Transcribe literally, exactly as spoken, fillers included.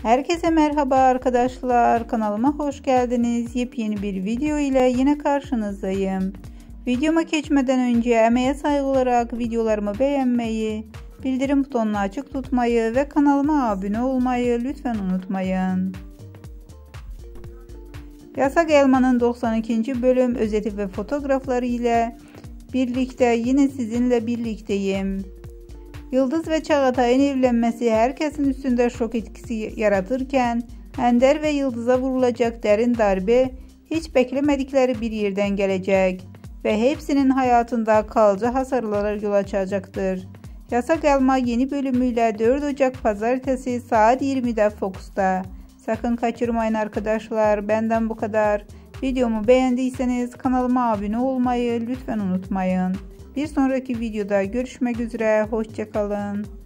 Herkese merhaba arkadaşlar, kanalıma hoş geldiniz. Yepyeni bir video ile yine karşınızdayım. Videoma geçmeden önce emeğe saygı olarak videolarımı beğenmeyi, bildirim butonunu açık tutmayı ve kanalıma abone olmayı lütfen unutmayın. Yasak Elma'nın doksan ikinci bölüm özeti ve fotoğrafları ile birlikte yine sizinle birlikteyim. Yıldız ve Çağatay'ın evlenmesi herkesin üstünde şok etkisi yaratırken Ender ve Yıldız'a vurulacak derin darbe hiç beklemedikleri bir yerden gelecek ve hepsinin hayatında kalıcı hasarlara yol açacaktır. Yasak Elma yeni bölümüyle dört Ocak Pazartesi saat yirmide Fox'ta. Sakın kaçırmayın arkadaşlar. Benden bu kadar. Videomu beğendiyseniz kanalıma abone olmayı lütfen unutmayın. Bir sonraki videoda görüşmek üzere. Hoşça kalın.